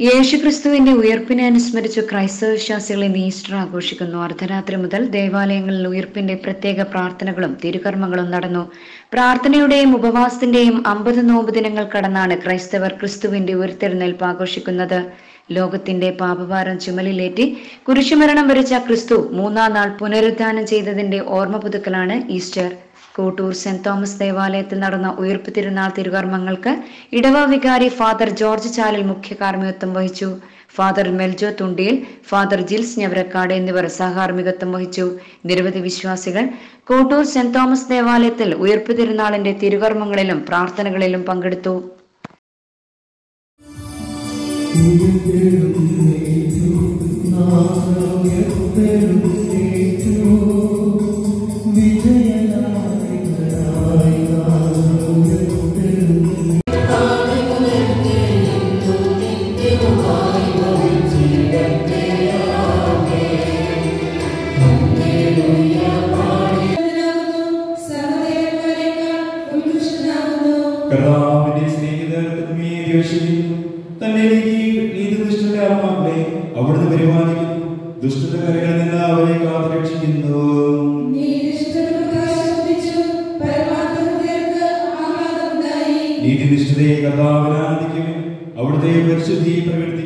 യേശുക്രിസ്തുവിന്റെ ഉയർപ്പിനെ അനുസ്മരിച്ച് ക്രൈസ്തവ വിശ്വാസികൾ ഇന്ന് ഈസ്റ്റർ ആഘോഷിക്കുന്നു. അർദ്ധരാത്രി മുതൽ ദേവാലയങ്ങളിൽ ഉയർപ്പിന്റെ പ്രത്യേക പ്രാർത്ഥനകളും തിരുകർമ്മങ്ങളും നടന്നു. പ്രാർത്ഥനയുടെയും ഉപവാസത്തിന്റെയും 50 നോമ്പ് ദിനങ്ങൾ കടന്നാണ് ക്രൈസ്തവർ ക്രിസ്തുവിന്റെ ഉയർത്തെഴുന്നേൽപ്പ് ആഘോഷിക്കുന്നത്. ലോകത്തിന്റെ പാപഭാരം ചുമലിലേറ്റി കുരിശുമരണം വരിച്ച ക്രിസ്തു 3-ാം നാൾ പുനരുദ്ധാനം ചെയ്തതിന്റെ ഓർമ്മ പുതുക്കലാണ് ഈസ്റ്റർ. കോട്ടൂർ സെന്റ് തോമസ് ദേവാലയത്തിൽ നടന്ന ഉയർപ്പ് തിരുനാൾ തിരുകർമ്മങ്ങൾക്ക് ഇടവ വികാരി ഫാദർ ജോർജ് ചാലിൽ മുഖ്യ കാർമ്മികത്വം വഹിച്ചു. ഫാദർ മെൽജോ തുണ്ടിയിൽ, ഫാദർ ജിൽസ് ഞവരക്കാട് എന്നിവർ സഹകാർമ്മികത്വം വഹിച്ചു. നിരവധി വിശ്വാസികൾ കോട്ടൂർ സെന്റ് തോമസ് ദേവാലയത്തിൽ ഉയർപ്പ് തിരുനാളിന്റെ തിരുകർമ്മങ്ങളിലും പ്രാർത്ഥനകളിലും പങ്കെടുത്തു. കർത്താവിന്റെ സ്നേഹിതർമ്മേ ദ്വേഷിക്കുന്നു, തന്നിലേക്ക് നീതിനിഷ്ഠന്റെ ആത്മാക്കളെ അവിടുന്ന് പരിപാലിക്കുന്നു, ദുഷ്ടതകളിൽ നിന്ന് അവരെ കാത്തുരക്ഷിക്കുന്നു. നീതിനിഷ്ഠതയെ കർത്താവിൽ ആനന്ദിക്കും, അവിടുത്തെ പരിശുദ്ധി പ്രകൃതി